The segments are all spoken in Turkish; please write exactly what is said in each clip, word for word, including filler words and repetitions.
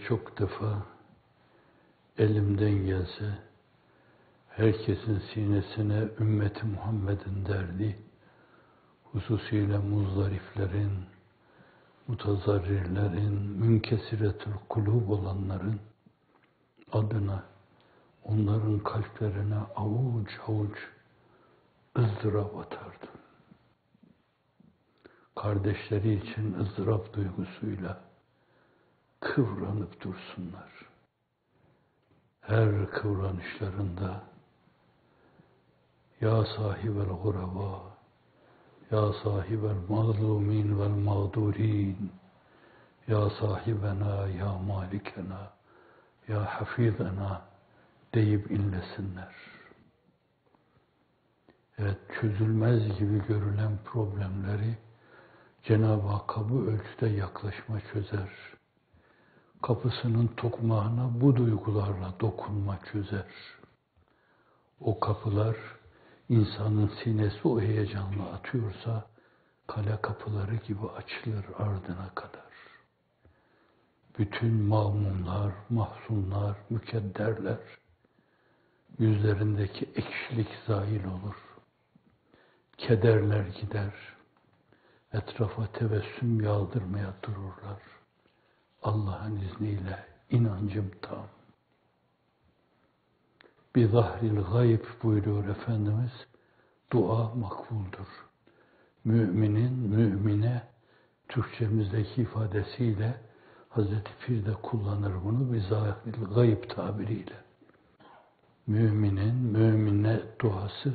birçok defa elimden gelse herkesin sinesine ümmeti Muhammed'in derdi, hususiyle muzdariflerin, mutazarrirlerin, münkesiretül kulub olanların adına, onların kalplerine avuç avuç ızdırap atardım. Kardeşleri için ızdırap duygusuyla kıvranıp dursunlar. Her kıvranışlarında ya sahibel guraba, ya sahibel mazlumin vel mağdurin, ya sahibena, ya malikena, ya hafizena deyip inlesinler. Evet, çözülmez gibi görülen problemleri Cenab-ı Hakk'a bu ölçüde yaklaşma çözer. Kapısının tokmağına bu duygularla dokunma çözer. O kapılar insanın sinesi o heyecanla atıyorsa kale kapıları gibi açılır ardına kadar. Bütün mağmumlar, mahzunlar, mükedderler, yüzlerindeki ekşilik zail olur. Kederler gider. Etrafa tebessüm yağdırmaya dururlar. Allah'ın izniyle inancım tam. Bir zahril gayb buyuruyor Efendimiz, dua makbuldur. Müminin mümine, Türkçemizdeki ifadesiyle Hazreti Pir de kullanır bunu bir zahril gayb tabiriyle. Müminin mümine duası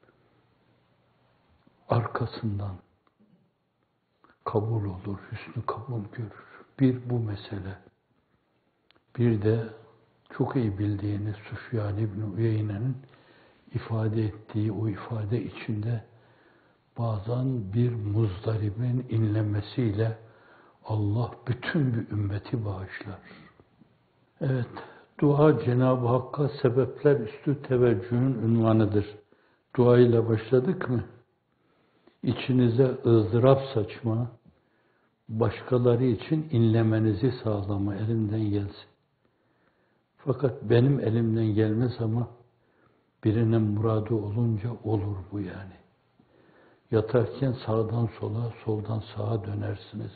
arkasından kabul olur, hüsnü kabul görür. Bir bu mesele. Bir de çok iyi bildiğiniz Süfyan İbn Uyeyne'nin ifade ettiği o ifade içinde bazen bir muzdaribin inlemesiyle Allah bütün bir ümmeti bağışlar. Evet, dua Cenab-ı Hakk'a sebepler üstü teveccühün unvanıdır. Dua ile başladık mı? İçinize ızdırap saçma, başkaları için inlemenizi sağlama elimden gelsin. Fakat benim elimden gelmez ama birinin muradı olunca olur bu yani. Yatarken sağdan sola, soldan sağa dönersiniz.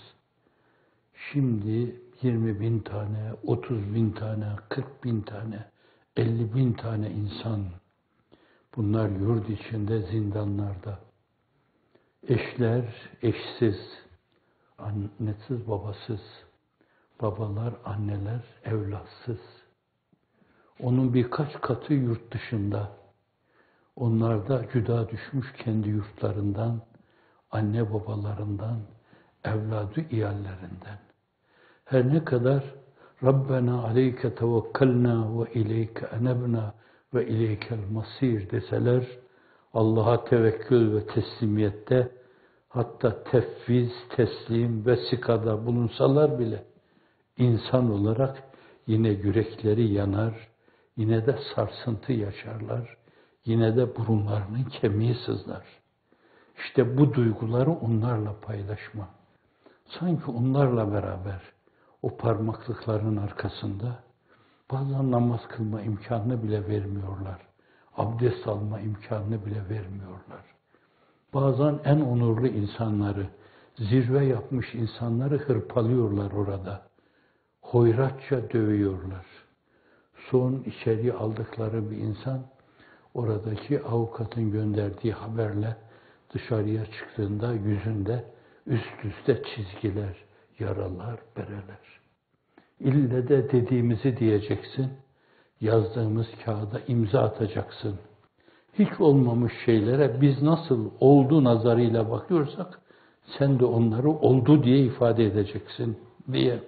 Şimdi yirmi bin tane, otuz bin tane, kırk bin tane, elli bin tane insan. Bunlar yurt içinde, zindanlarda. Eşler eşsiz, annesiz, babasız. Babalar, anneler evlatsız. Onun birkaç katı yurt dışında. Onlar da cüda düşmüş kendi yurtlarından, anne babalarından, evladı iyallerinden. Her ne kadar Rabbena aleyke tevekkelna ve ileyke enebna ve ileykel masir deseler, Allah'a tevekkül ve teslimiyette, hatta tefviz, teslim ve sikada bulunsalar bile, insan olarak yine yürekleri yanar, yine de sarsıntı yaşarlar, yine de burunlarının kemiği sızlar. İşte bu duyguları onlarla paylaşma. Sanki onlarla beraber o parmaklıkların arkasında bazen namaz kılma imkanını bile vermiyorlar. Abdest alma imkanını bile vermiyorlar. Bazen en onurlu insanları, zirve yapmış insanları hırpalıyorlar orada. Hoyratça dövüyorlar. Son içeriye aldıkları bir insan, oradaki avukatın gönderdiği haberle dışarıya çıktığında yüzünde üst üste çizgiler, yaralar, bereler. İlle de dediğimizi diyeceksin, yazdığımız kağıda imza atacaksın. Hiç olmamış şeylere biz nasıl oldu nazarıyla bakıyorsak, sen de onları oldu diye ifade edeceksin diye.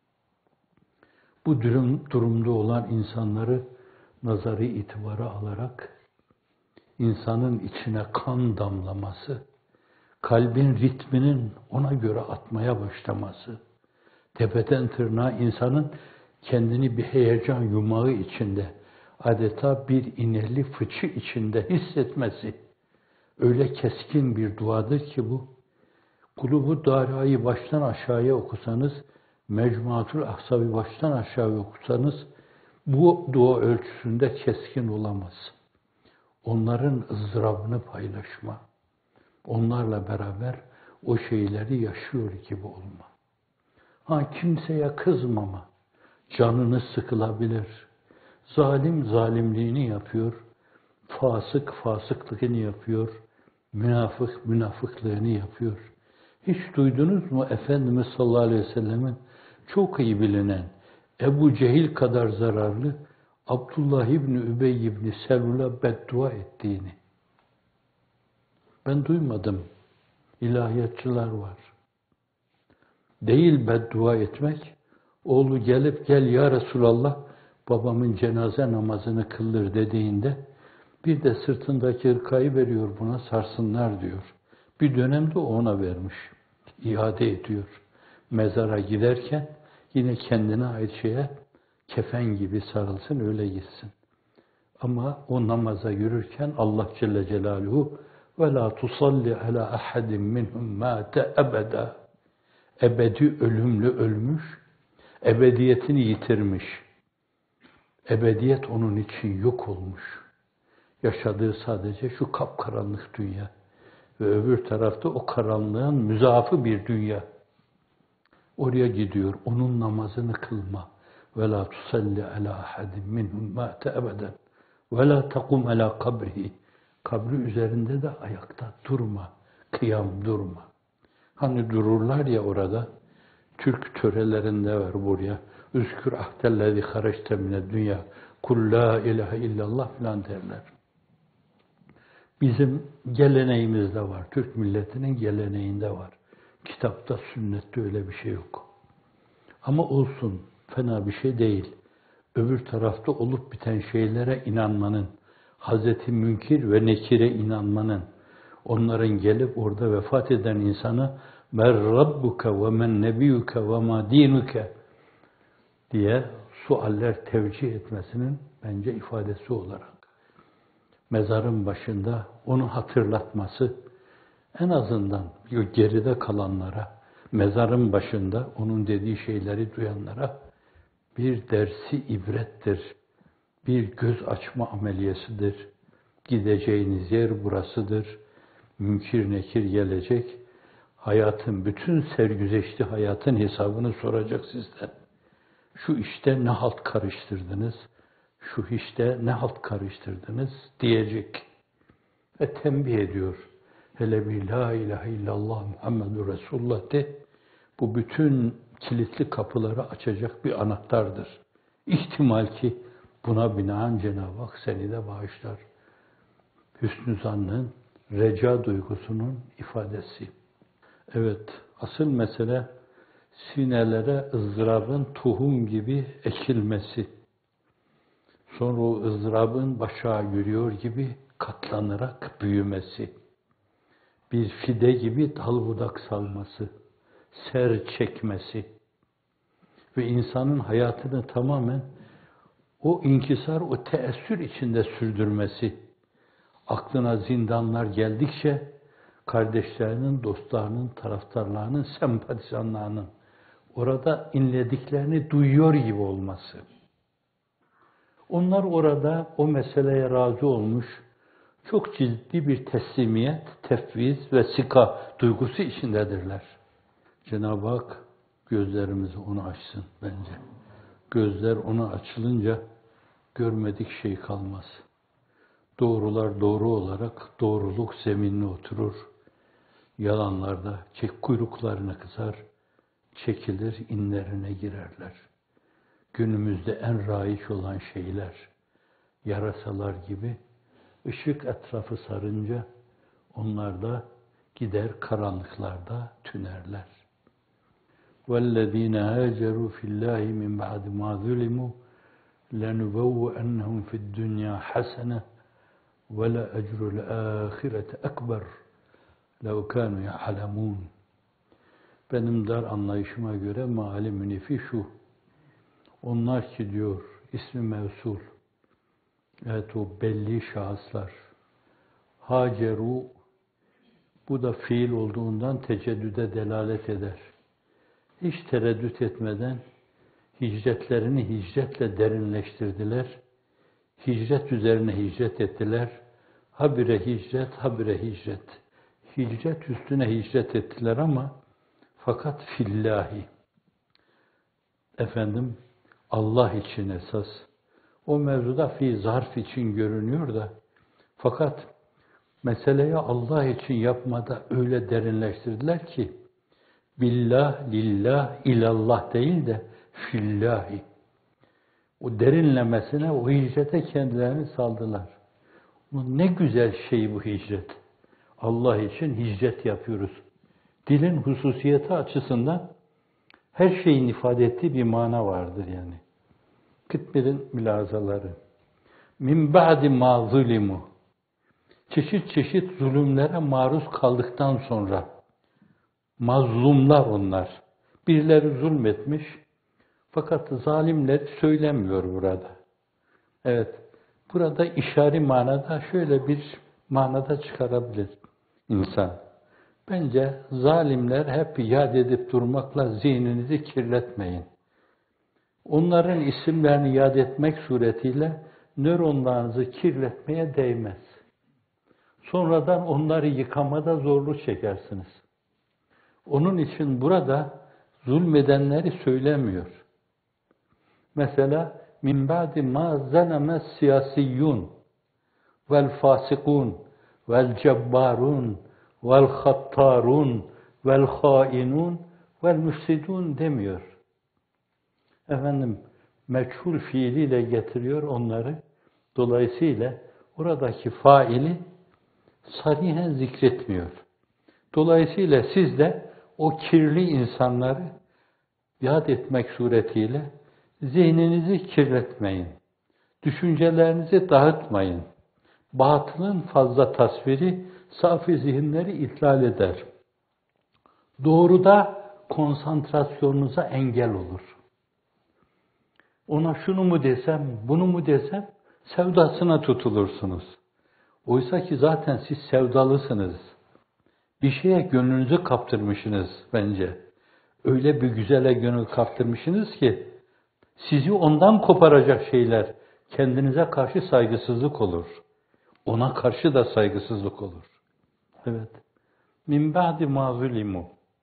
Bu durum, durumda olan insanları nazarı itibara alarak, insanın içine kan damlaması, kalbin ritminin ona göre atmaya başlaması, tepeden tırnağa insanın kendini bir heyecan yumağı içinde, adeta bir inelli fıçı içinde hissetmesi, öyle keskin bir duadır ki bu, kulubu darayı baştan aşağıya okusanız, Mecmuatul Ahzab'ı baştan aşağı okusanız bu dua ölçüsünde keskin olamaz. Onların ızdırabını paylaşma, onlarla beraber o şeyleri yaşıyor gibi olma. Ha kimseye kızmama, canını sıkılabilir. Zalim zalimliğini yapıyor, fasık fasıklığını yapıyor, münafık münafıklığını yapıyor. Hiç duydunuz mu Efendimiz sallallahu aleyhi ve sellemin çok iyi bilinen Ebu Cehil kadar zararlı Abdullah İbni Übey İbni Selul'a beddua ettiğini? Ben duymadım. İlahiyatçılar var. Değil beddua etmek, oğlu gelip gel ya Resulallah babamın cenaze namazını kıldır dediğinde bir de sırtındaki hırkayı veriyor buna sarsınlar diyor. Bir dönemde ona vermiş. İade ediyor. Mezara giderken yine kendine ait şeye kefen gibi sarılsın öyle gitsin. Ama o namaza yürürken Allah Celle Celaluhu ve la tusalli ala ahadin minhum mate ebeda, ebedi ölümlü ölmüş, ebediyetini yitirmiş. Ebediyet onun için yok olmuş. Yaşadığı sadece şu kapkaranlık dünya ve öbür tarafta o karanlığın müzafı bir dünya. Oraya gidiyor, onun namazını kılma. Ve la tusalli ala ahadin minhum mate ebeden ve la takum ala kabrihi. Kabri üzerinde de ayakta durma, kıyam durma. Hani dururlar ya orada, Türk törelerinde var buraya. Üzkür ahdellezi hareçte mine dünya. Kul la ilahe illallah filan derler. Bizim geleneğimizde var. Türk milletinin geleneğinde var. Kitapta, sünnette öyle bir şey yok. Ama olsun, fena bir şey değil. Öbür tarafta olup biten şeylere inanmanın, Hazreti Münkir ve Nekir'e inanmanın, onların gelip orada vefat eden insana "Men rabbuke ve men nebiyuke ve ma dinuke" diye sualler tevcih etmesinin bence ifadesi olarak mezarın başında onu hatırlatması, en azından geride kalanlara, mezarın başında onun dediği şeyleri duyanlara bir dersi ibrettir, bir göz açma ameliyesidir. Gideceğiniz yer burasıdır. Münkir nekir gelecek. Hayatın, bütün sergüzeşti hayatın hesabını soracak sizden. Şu işte ne halt karıştırdınız, şu işte ne halt karıştırdınız diyecek. Ve tembih ediyor. Hele bir la ilahe illallah Muhammedur Resulullah de, bu bütün kilitli kapıları açacak bir anahtardır. İhtimal ki buna binaen Cenab-ı Hak seni de bağışlar. Hüsnü zannın, reca duygusunun ifadesi. Evet, asıl mesele sinelere ızdırabın tohum gibi ekilmesi. Sonra o ızdırabın başa yürüyor gibi katlanarak büyümesi. Bir fide gibi dal budak salması, ser çekmesi ve insanın hayatını tamamen o inkisar, o teessür içinde sürdürmesi. Aklına zindanlar geldikçe kardeşlerinin, dostlarının, taraftarlarının, sempatizanlarının orada inlediklerini duyuyor gibi olması. Onlar orada o meseleye razı olmuş, çok ciddi bir teslimiyet, tefviz ve sika duygusu içindedirler. Cenab-ı Hak gözlerimizi ona açsın bence. Gözler ona açılınca görmedik şey kalmaz. Doğrular doğru olarak doğruluk zeminine oturur. Yalanlarda çek kuyruklarına kızar, çekilir, inlerine girerler. Günümüzde en raiç olan şeyler, yarasalar gibi ışık etrafı sarınca onlar da gider karanlıklarda tünerler. وَالَّذ۪ينَ هَاجَرُوا فِي اللّٰهِ مِنْ بَعْدِ مَا ظُلِمُوا لَنُبَوَّئَنَّهُمْ فِي الدُّنْيَا حَسَنَةً وَلَأَجْرُ الْآخِرَةِ أَكْبَرُ لَوْ كَانُوا يَعْلَمُونَ. Benim dar anlayışıma göre meali münefi şu. Onlar ki diyor ismi mevsul, evet o belli şahıslar, haceru, bu da fiil olduğundan teceddüde delalet eder. hiç tereddüt etmeden hicretlerini hicretle derinleştirdiler. Hicret üzerine hicret ettiler. Habire hicret, habire hicret. Hicret üstüne hicret ettiler ama fakat fillahi. Efendim, Allah için esas. O mevzuda fi zarf için görünüyor da fakat meseleyi Allah için yapmada öyle derinleştirdiler ki billah, lillah, ilallah değil de fillahi. O derinlemesine o hicrete kendilerini saldılar. Bu ne güzel şey bu hicret. Allah için hicret yapıyoruz. Dilin hususiyeti açısından her şeyin ifade ettiği bir mana vardır yani. Kıtmir'in mülazaları. Min ba'di ma zulimu. Çeşit çeşit zulümlere maruz kaldıktan sonra mazlumlar onlar. Birileri zulmetmiş fakat zalimler söylemiyor burada. Evet, burada işari manada şöyle bir manada çıkarabilir insan. Bence zalimler hep yad edip durmakla zihninizi kirletmeyin. Onların isimlerini yad etmek suretiyle nöronlarınızı kirletmeye değmez. Sonradan onları yıkamada zorluk çekersiniz. Onun için burada zulmedenleri söylemiyor. Mesela min ba'di ma zaleme siyasiyyun vel fasikun vel cebbarun vel hattarun vel hainun vel müfsidun demiyor. Efendim, meçhul fiiliyle getiriyor onları. Dolayısıyla oradaki faili sarihen zikretmiyor. Dolayısıyla siz de o kirli insanları yad etmek suretiyle zihninizi kirletmeyin. Düşüncelerinizi dağıtmayın. Batılın fazla tasviri safi zihinleri ihlal eder. Doğruda konsantrasyonunuza engel olur. Ona şunu mu desem, bunu mu desem, sevdasına tutulursunuz. Oysa ki zaten siz sevdalısınız. Bir şeye gönlünüzü kaptırmışsınız bence. Öyle bir güzele gönül kaptırmışsınız ki, sizi ondan koparacak şeyler kendinize karşı saygısızlık olur. Ona karşı da saygısızlık olur. Evet. Min ba'di ma zulimu.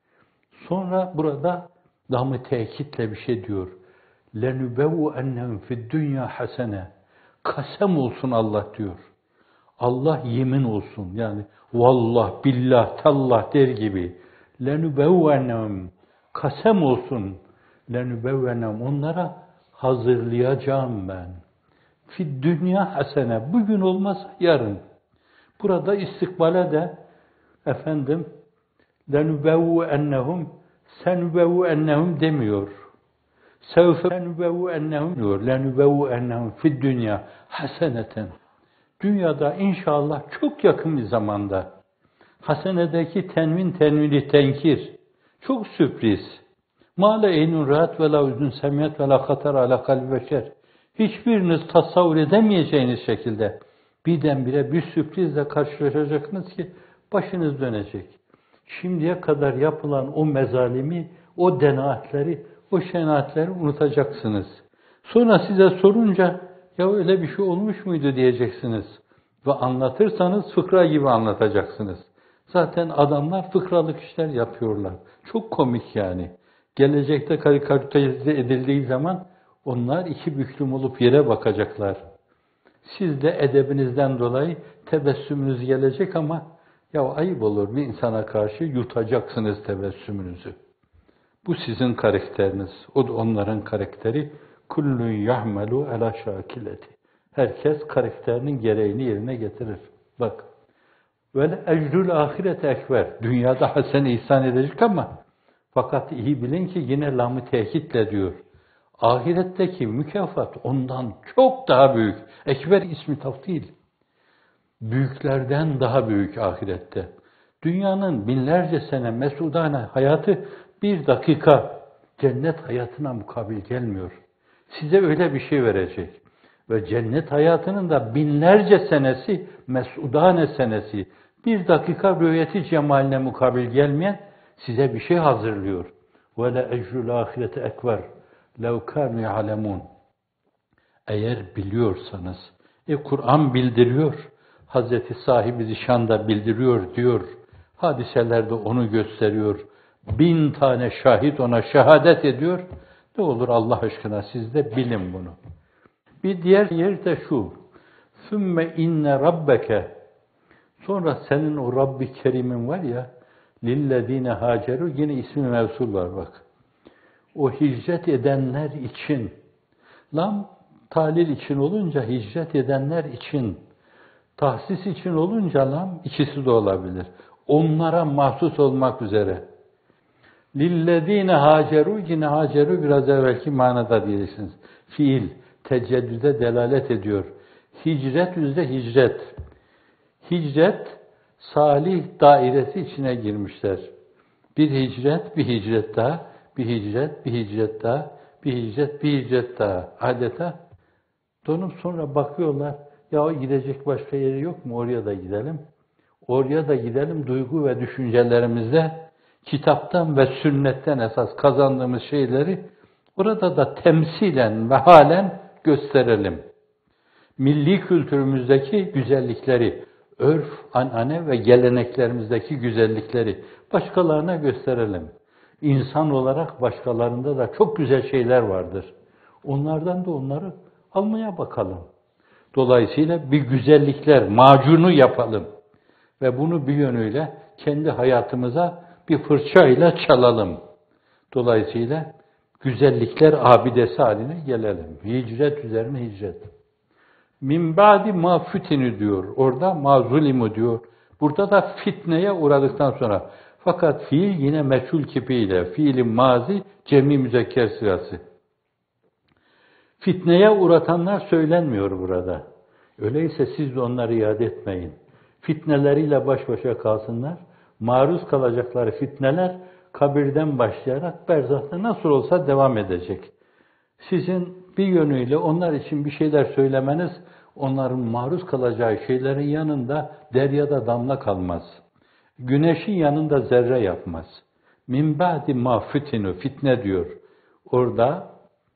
Sonra burada daha mı tekitle bir şey diyor. لَنُبَوْءَنَّهُمْ فِي الدُّنْيَا حَسَنَةً. Kasem olsun Allah diyor. Allah yemin olsun. Yani vallah, billah, tallah der gibi. لَنُبَوْءَنَّهُمْ. Kasem olsun. لَنُبَوْءَنَّهُمْ. Onlara hazırlayacağım ben. Fi dünya hasene. Bugün olmaz yarın. Burada istikbale de efendim لَنُبَوْءَنَّهُمْ سَنُبَوْءَنَّهُمْ demiyor. سَوْفَ لَنُبَوْءَنَّهُمْ diyor. لَنُبَوْءَنَّهُمْ فِي الدُّنْيَا حَسَنَةً. Dünyada inşallah çok yakın bir zamanda hasenedeki tenvin tenvini tenkir. Çok sürpriz. Mâle eynun rahat ve la uzun semiyet ve la hatar ala kalbi beşer. Hiçbiriniz tasavvur edemeyeceğiniz şekilde birdenbire bir sürprizle karşılaşacaksınız ki başınız dönecek. Şimdiye kadar yapılan o mezalimi, o denaatleri, o şenaatleri unutacaksınız. Sonra size sorunca ya öyle bir şey olmuş muydu diyeceksiniz. Ve anlatırsanız fıkra gibi anlatacaksınız. Zaten adamlar fıkralık işler yapıyorlar. Çok komik yani. Gelecekte karikatürize edildiği zaman onlar iki büklüm olup yere bakacaklar. Siz de edebinizden dolayı tebessümünüz gelecek ama ya ayıp olur bir insana karşı yutacaksınız tebessümünüzü. Bu sizin karakteriniz. O da onların karakteri. Kullun yahmelu ala şakileti. Herkes karakterinin gereğini yerine getirir. Bak. Vel ecrül ahirete ekber. Dünyada hasene ihsan edecek ama fakat iyi bilin ki yine lam-ı tekitle diyor. Ahiretteki mükafat ondan çok daha büyük. Ekber ismi taftil. Büyüklerden daha büyük ahirette. Dünyanın binlerce sene mesudane hayatı bir dakika cennet hayatına mukabil gelmiyor. Size öyle bir şey verecek. Ve cennet hayatının da binlerce senesi, mesudane senesi, bir dakika rüyeti cemaline mukabil gelmeyen size bir şey hazırlıyor. Ve le ecrul ahireti ekber. Lev kânu ya'lemûn. Eğer biliyorsanız, e Kur'an bildiriyor, Hazreti sahibi zişan da bildiriyor diyor, hadiselerde onu gösteriyor, bin tane şahit ona şehadet ediyor, ne olur Allah aşkına siz de bilin bunu. Bir diğer yer de şu, ثُمَّ inne rabbeke, sonra senin o Rabbi Kerim'in var ya, lillezine haceru, yine ismi mevsul var bak. O hicret edenler için, lam talil için olunca hicret edenler için, tahsis için olunca lam ikisi de olabilir. Onlara mahsus olmak üzere. Lillezine haceru, yine haceru biraz evvelki manada diyeceksiniz. Fiil, teceddüde delalet ediyor. Hicret yüzde hicret. Hicret, salih dairesi içine girmişler. Bir hicret, bir hicret daha, bir hicret, bir hicret daha, bir hicret, bir hicret daha. Adeta donup sonra bakıyorlar, ya gidecek başka yeri yok mu? Oraya da gidelim. Oraya da gidelim, duygu ve düşüncelerimizde kitaptan ve sünnetten esas kazandığımız şeyleri orada da temsilen ve halen gösterelim. Milli kültürümüzdeki güzellikleri, örf, anane ve geleneklerimizdeki güzellikleri başkalarına gösterelim. İnsan olarak başkalarında da çok güzel şeyler vardır. Onlardan da onları almaya bakalım. Dolayısıyla bir güzellikler macunu yapalım. Ve bunu bir yönüyle kendi hayatımıza bir fırçayla çalalım. Dolayısıyla güzellikler abidesi haline gelelim. Hicret üzerine hicret. Min ba'di ma fütini diyor. Orada ma zulimu diyor. Burada da fitneye uğradıktan sonra. Fakat fiil yine meçhul kipiyle. Fiilin mazi cemi müzekker sırası. Fitneye uğratanlar söylenmiyor burada. Öyleyse siz de onları iade etmeyin. Fitneleriyle baş başa kalsınlar. Maruz kalacakları fitneler kabirden başlayarak berzahta nasıl olsa devam edecek. Sizin bir yönüyle onlar için bir şeyler söylemeniz, onların maruz kalacağı şeylerin yanında deryada damla kalmaz. Güneşin yanında zerre yapmaz. Min ba'di ma fitinu, fitne diyor. Orada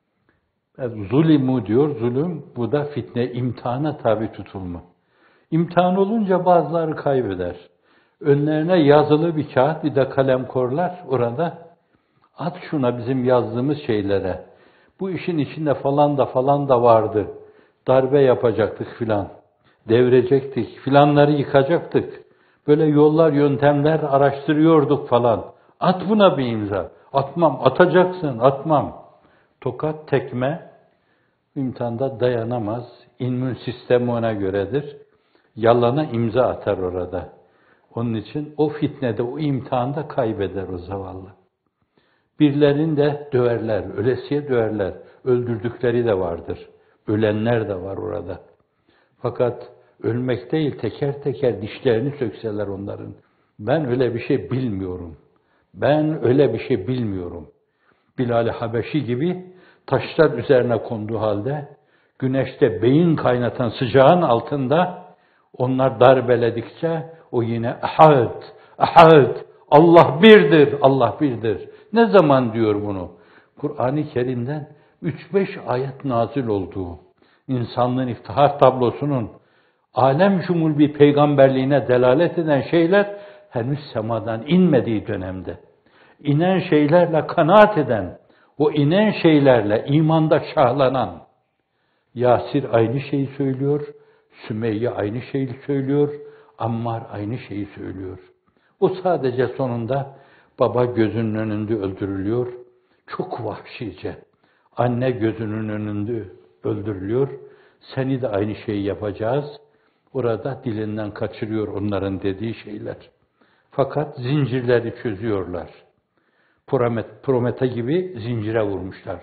zulimu diyor, zulüm, bu da fitne, imtihana tabi tutulma. İmtihan olunca bazıları kaybeder. Önlerine yazılı bir kağıt, bir de kalem korlar orada. At şuna bizim yazdığımız şeylere. Bu işin içinde falan da falan da vardı. Darbe yapacaktık filan. Devirecektik, filanları yıkacaktık. Böyle yollar, yöntemler araştırıyorduk falan. At buna bir imza. Atmam, atacaksın, atmam. Tokat, tekme, imtihanda dayanamaz. İmmün sistemi ona göredir. Yalana imza atar orada. Onun için o fitnede, o imtihanda kaybeder o zavallı. Birilerini de döverler, ölesiye döverler. Öldürdükleri de vardır. Ölenler de var orada. Fakat ölmek değil, teker teker dişlerini sökseler onların. Ben öyle bir şey bilmiyorum. Ben öyle bir şey bilmiyorum. Bilal-i Habeşi gibi taşlar üzerine konduğu halde, güneşte beyin kaynatan sıcağın altında onlar darbeledikçe o yine ahad, ahad, Allah birdir, Allah birdir. Ne zaman diyor bunu? Kur'an-ı Kerim'den üç beş ayet nazil olduğu, insanlığın iftihar tablosunun alem şumul bir peygamberliğine delalet eden şeyler henüz semadan inmediği dönemde, inen şeylerle kanaat eden, o inen şeylerle imanda şahlanan, Yasir aynı şeyi söylüyor, Sümeyye aynı şeyi söylüyor, Ammar aynı şeyi söylüyor. O sadece sonunda baba gözünün önünde öldürülüyor, çok vahşice. Anne gözünün önünde öldürülüyor, seni de aynı şeyi yapacağız. Orada dilinden kaçırıyor onların dediği şeyler. Fakat zincirleri çözüyorlar. Promet, Promete gibi zincire vurmuşlar.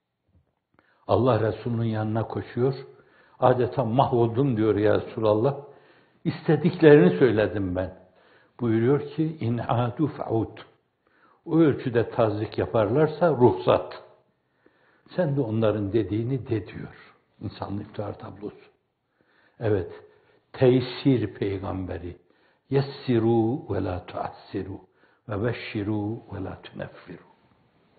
Allah Resulü'nün yanına koşuyor. Adeta mahvoldum diyor ya Resulallah. İstediklerini söyledim ben. Buyuruyor ki in adu fa'ud. O ölçüde tazik yaparlarsa ruhsat. Sen de onların dediğini de diyor. İnsanlık iftihar tablosu. Evet. Teysir peygamberi. Yessiru ve la tuassiru ve beşşiru ve la tuneffiru.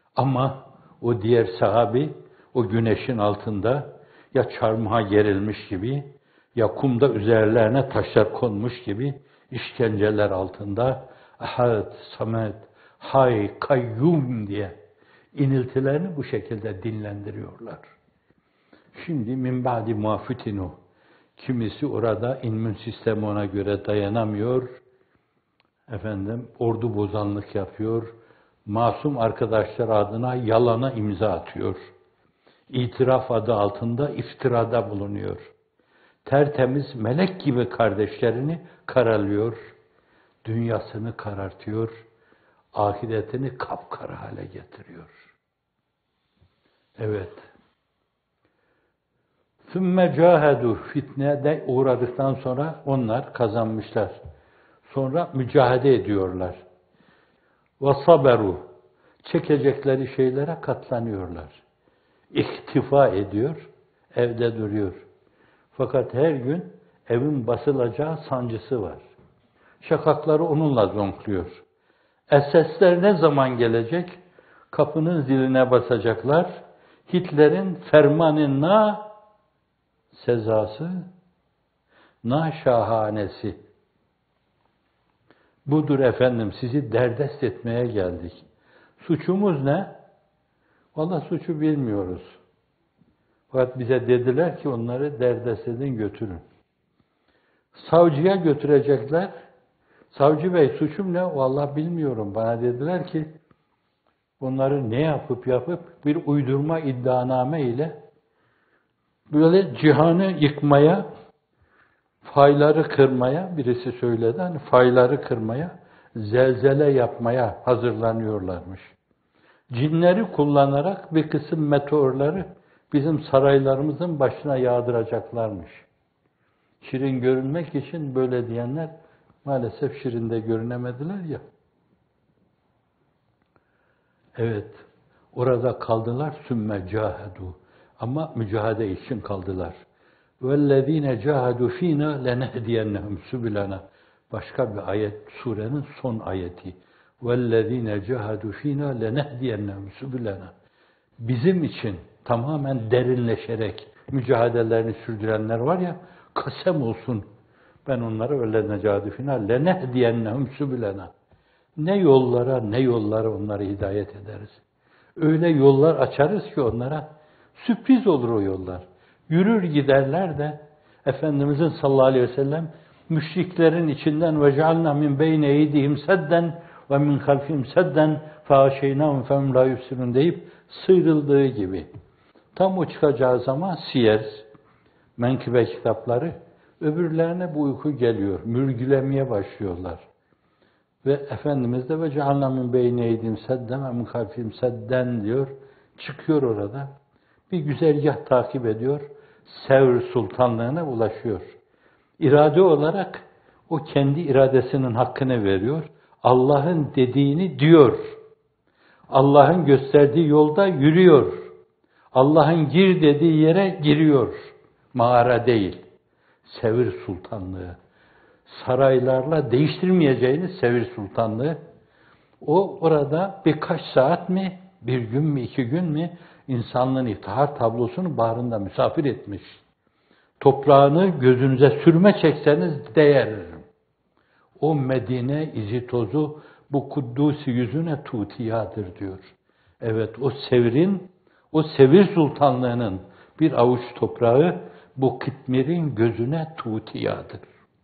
Ama o diğer sahabi o güneşin altında ya çarmıha gerilmiş gibi ya kumda üzerlerine taşlar konmuş gibi işkenceler altında Ahad, Samet, Hay, Kayyum diye iniltilerini bu şekilde dinlendiriyorlar. Şimdi min ba'di ma futinu. Kimisi orada immün sistemi ona göre dayanamıyor. Efendim ordu bozanlık yapıyor. Masum arkadaşlar adına yalana imza atıyor. İtiraf adı altında iftirada bulunuyor. Tertemiz melek gibi kardeşlerini karalıyor. Dünyasını karartıyor. Ahiretini kapkara hale getiriyor. Evet. ثُمَّ جَاهَدُوا fitnede uğradıktan sonra onlar kazanmışlar. Sonra mücadele ediyorlar. وَصَبَرُوا çekecekleri şeylere katlanıyorlar. İktifa ediyor, evde duruyor. Fakat her gün evin basılacağı sancısı var. Şakakları onunla zonkluyor. Esesler ne zaman gelecek? Kapının ziline basacaklar. Hitler'in fermanına sezası, na şahanesi. Budur efendim, sizi derdest etmeye geldik. Suçumuz ne? Vallahi suçu bilmiyoruz. Fakat bize dediler ki onları derdest edin, götürün. Savcıya götürecekler. Savcı bey suçum ne? Vallahi bilmiyorum. Bana dediler ki onları ne yapıp yapıp bir uydurma iddianame ile böyle cihanı yıkmaya, fayları kırmaya, birisi söyledi, hani fayları kırmaya, zelzele yapmaya hazırlanıyorlarmış. Cinleri kullanarak bir kısım meteorları bizim saraylarımızın başına yağdıracaklarmış. Şirin görünmek için böyle diyenler maalesef şirinde görünemediler ya. Evet, orada kaldılar, sümme cahedu. Ama mücadele için kaldılar. وَالَّذ۪ينَ جَاهَدُوا ف۪ينَا لَنَهْدِيَنَّهُمْ سُبُلَنَا. Başka bir ayet, surenin son ayeti. وَالَّذ۪ينَ جَاهَدُوا ف۪ينَا لَنَهْدِيَنَّهُمْ سُبُلَنَا. Bizim için tamamen derinleşerek mücadelelerini sürdürenler var ya, kasem olsun. Ben onlara وَالَّذ۪ينَ جَاهَدُوا ف۪ينَا لَنَهْدِيَنَّهُمْ سُبُلَنَا. Ne yollara, ne yollara onları hidayet ederiz. Öyle yollar açarız ki onlara, sürpriz olur o yollar. Yürür giderler de Efendimizin sallallahu aleyhi ve sellem müşriklerin içinden ve cealna min beyne eydihim sedden ve min halfihim sedden fehaşeynahum fehum la yubsirun deyip sıyrıldığı gibi. Tam o çıkacağı zaman siyer, menkıbe kitapları öbürlerine bu uyku geliyor. Mürgülemeye başlıyorlar. Ve Efendimiz de ve cealna min beyne eydihim sedden ve min halfihim sedden diyor. Çıkıyor orada. Bir güzergah takip ediyor. Sevr sultanlığına ulaşıyor. İrade olarak o kendi iradesinin hakkını veriyor. Allah'ın dediğini diyor. Allah'ın gösterdiği yolda yürüyor. Allah'ın gir dediği yere giriyor. Mağara değil. Sevr sultanlığı. Saraylarla değiştirmeyeceğiniz Sevr sultanlığı. O orada birkaç saat mi, bir gün mü, iki gün mü insanlığın iftihar tablosunu bağrında misafir etmiş. Toprağını gözünüze sürme çekseniz değer. O Medine izi tozu bu Kuddusi yüzüne tutiyadır diyor. Evet, o Sevr'in, o Sevr sultanlığının bir avuç toprağı bu Kıtmir'in gözüne tutiyadır.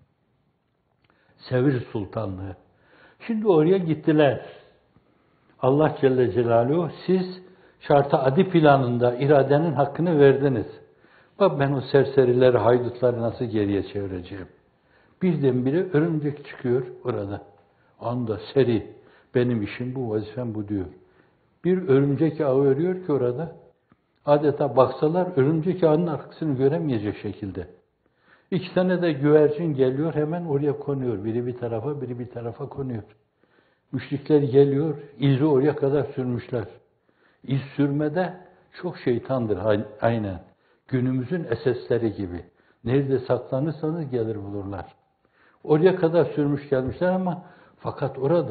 Sevr sultanlığı. Şimdi oraya gittiler. Allah Celle Celaluhu, siz şartı adi planında iradenin hakkını verdiniz. Bak ben o serserileri, haydutları nasıl geriye çevireceğim. Birdenbire örümcek çıkıyor orada. Anda seri, benim işim bu, vazifem bu diyor. Bir örümcek ağı örüyor ki orada, adeta baksalar örümcek ağının arkasını göremeyecek şekilde. İki tane de güvercin geliyor, hemen oraya konuyor. Biri bir tarafa, biri bir tarafa konuyor. Müşrikler geliyor, izi oraya kadar sürmüşler. İz sürmede çok şeytandır aynen. Günümüzün esesleri gibi. Nerede saklanırsanız gelir bulurlar. Oraya kadar sürmüş gelmişler ama fakat orada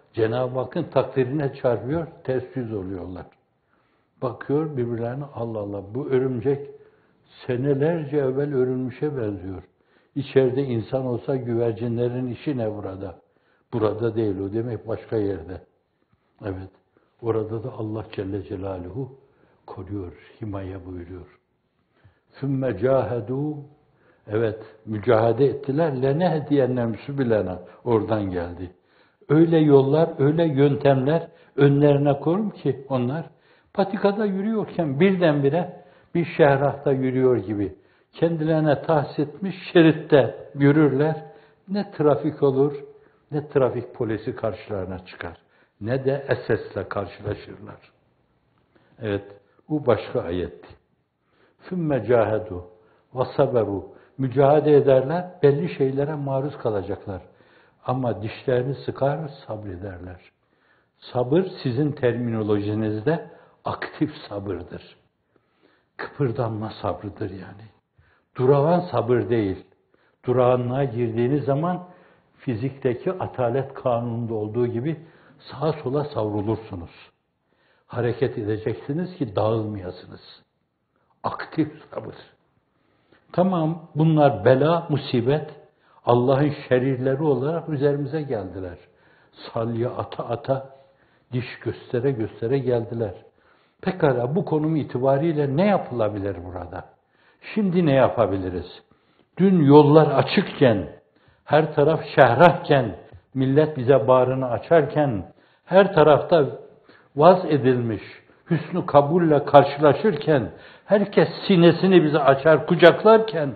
Cenab-ı Hakk'ın takdirine çarpıyor, ters yüz oluyorlar. Bakıyor birbirlerine, Allah Allah, bu örümcek senelerce evvel örülmüşe benziyor. İçeride insan olsa güvercinlerin işi ne burada? Burada değil, o demek başka yerde. Evet, orada da Allah Celle Celaluhu koruyor, himaye buyuruyor. ثُمَّ جَاهَدُوا Evet, mücahede ettiler. لَنَهْدِيَنَّمْ سُبِلَنَا Oradan geldi. Öyle yollar, öyle yöntemler önlerine koyun ki onlar patikada yürüyorken birdenbire bir şehrahta yürüyor gibi kendilerine tahsis etmiş şeritte yürürler. Ne trafik olur, ne trafik polisi karşılarına çıkar, ne de S S'le karşılaşırlar. Evet, bu başka ayetti. ثُمَّ جَاهَدُوا وَصَبَرُوا Mücadele ederler, belli şeylere maruz kalacaklar. Ama dişlerini sıkar, sabrederler. Sabır sizin terminolojinizde aktif sabırdır. Kıpırdanma sabrıdır yani. Durağan sabır değil. Durağanlığa girdiğiniz zaman fizikteki atalet kanununda olduğu gibi sağa sola savrulursunuz. Hareket edeceksiniz ki dağılmayasınız. Aktif sabır. Tamam, bunlar bela, musibet, Allah'ın şerirleri olarak üzerimize geldiler. Salya ata ata, diş göstere göstere geldiler. Pekala bu konum itibariyle ne yapılabilir burada? Şimdi ne yapabiliriz? Dün yollar açıkken, her taraf şehrahken, millet bize bağrını açarken, her tarafta vaz edilmiş, hüsnü kabulle karşılaşırken, herkes sinesini bize açar, kucaklarken,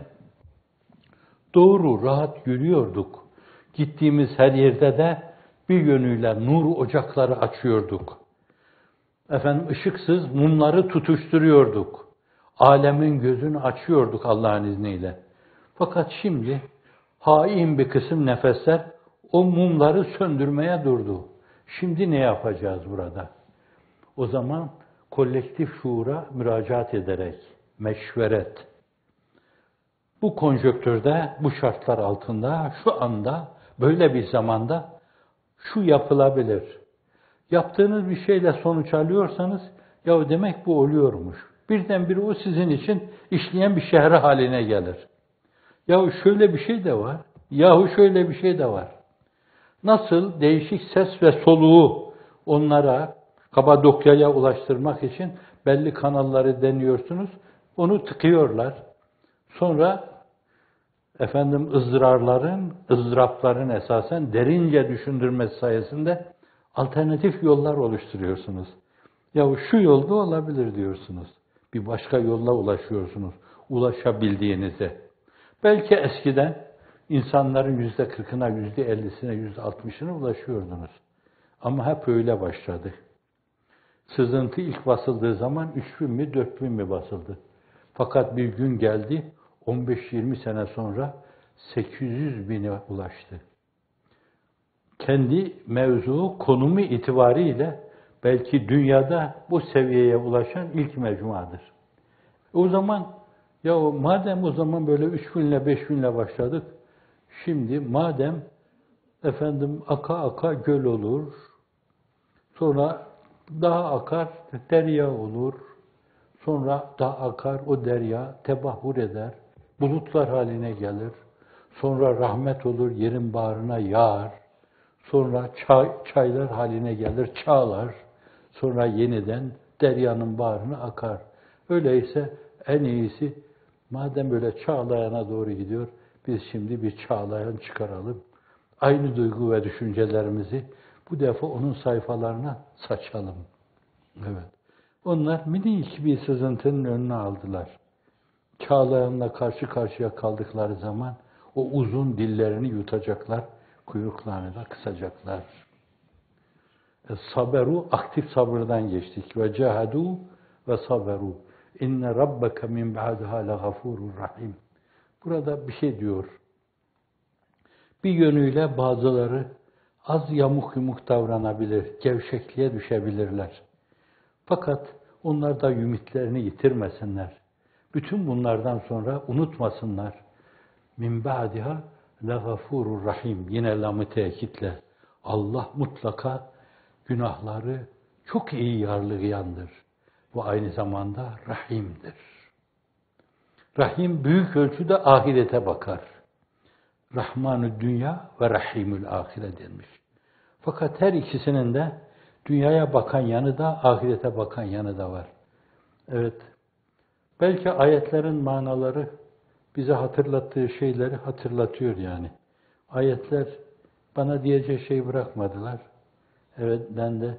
doğru, rahat yürüyorduk. Gittiğimiz her yerde de bir yönüyle nur ocakları açıyorduk. Efendim ışıksız mumları tutuşturuyorduk. Alemin gözünü açıyorduk Allah'ın izniyle. Fakat şimdi hain bir kısım nefesler o mumları söndürmeye durdu. Şimdi ne yapacağız burada? O zaman kolektif şuura müracaat ederek, meşveret. Bu konjonktürde, bu şartlar altında, şu anda, böyle bir zamanda şu yapılabilir. Yaptığınız bir şeyle sonuç alıyorsanız, ya demek bu oluyormuş. Birdenbire o sizin için işleyen bir şehre haline gelir. Yahu şöyle bir şey de var, yahu şöyle bir şey de var. Nasıl değişik ses ve soluğu onlara, Kapadokya'ya ulaştırmak için belli kanalları deniyorsunuz, onu tıkıyorlar. Sonra efendim ızdırarların, ızdırapların esasen derince düşündürmesi sayesinde alternatif yollar oluşturuyorsunuz. Ya şu yolda olabilir diyorsunuz. Bir başka yolla ulaşıyorsunuz. Ulaşabildiğinize. Belki eskiden insanların yüzde kırkına, yüzde ellisine, yüzde altmışına ulaşıyordunuz. Ama hep öyle başladı. Sızıntı ilk basıldığı zaman üç bin mi, dört bin mi basıldı? Fakat bir gün geldi, on beş yirmi sene sonra sekiz yüz bine ulaştı. Kendi mevzu, konumu itibariyle belki dünyada bu seviyeye ulaşan ilk mecmuadır. O zaman, ya madem o zaman böyle üç binle, beş binle başladık, şimdi madem efendim aka aka göl olur, sonra daha akar, derya olur, sonra daha akar, o derya tebahhur eder, bulutlar haline gelir, sonra rahmet olur, yerin bağrına yağar, sonra çay, çaylar haline gelir, çağlar, sonra yeniden deryanın bağrına akar. Öyleyse en iyisi, madem böyle çağlayana doğru gidiyor, biz şimdi bir çağlayan çıkaralım. Aynı duygu ve düşüncelerimizi bu defa onun sayfalarına saçalım. Evet. Onlar minik bir sızıntının önüne aldılar. Çağlayanla karşı karşıya kaldıkları zaman o uzun dillerini yutacaklar, kuyruklarını da kısacaklar. Saberu, aktif sabırdan geçtik. Ve cahadu ve saberu. İnne rabbeke min ba'daha legafurur rahim. Burada bir şey diyor. Bir yönüyle bazıları az yamuk yumuk davranabilir, gevşekliğe düşebilirler. Fakat onlar da ümitlerini yitirmesinler. Bütün bunlardan sonra unutmasınlar. Min ba'diha legafurur rahim. Yine lam-ı tekitle. Allah mutlaka günahları çok iyi yargılayandır. Bu aynı zamanda Rahim'dir. Rahim büyük ölçüde ahirete bakar. Rahmanü dünya ve Rahimül ahire denmiş. Fakat her ikisinin de dünyaya bakan yanı da, ahirete bakan yanı da var. Evet, belki ayetlerin manaları bize hatırlattığı şeyleri hatırlatıyor yani. Ayetler bana diyecek şey bırakmadılar. Evet, ben de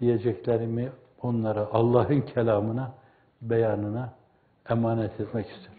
diyeceklerimi onlara, Allah'ın kelamına, beyanına emanet etmek isterim.